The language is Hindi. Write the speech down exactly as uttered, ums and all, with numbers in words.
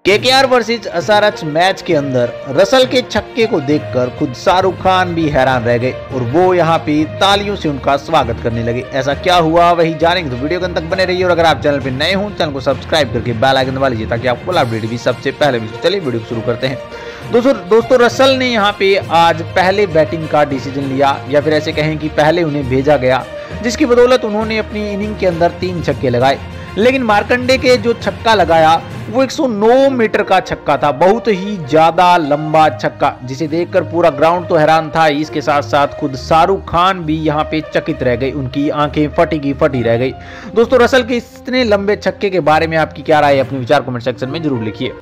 केकेआर वर्सेस एसआरएच मैच के अंदर रसल के छक्के को देखकर खुद शाहरुख खान भी हैरान रह गए और वो यहाँ पे तालियों से उनका स्वागत करने लगे। ऐसा क्या हुआ वही जानेंगे, तो वीडियो के अंत तक बने रहिए। और अगर आप चैनल पे नए हो चैनल को सब्सक्राइब करके बेल आइकन दबा लीजिए ताकि आपको अपडेट भी सबसे पहले मिले। चलिए वीडियो को शुरू करते हैं। दोस्तों दोस्तों रसल ने यहाँ पे आज पहले बैटिंग का डिसीजन लिया, या फिर ऐसे कहें कि पहले उन्हें भेजा गया, जिसकी बदौलत उन्होंने अपनी इनिंग के अंदर तीन छक्के लगाए। लेकिन मार्कंडे के जो छक्का लगाया वो एक सौ नौ मीटर का छक्का था, बहुत ही ज्यादा लंबा छक्का, जिसे देखकर पूरा ग्राउंड तो हैरान था। इसके साथ साथ खुद शाहरुख खान भी यहाँ पे चकित रह गई, उनकी आंखें फटी की फटी रह गई। दोस्तों रसल के इतने लंबे छक्के के बारे में आपकी क्या राय है, अपने विचार कमेंट सेक्शन में जरूर लिखिए।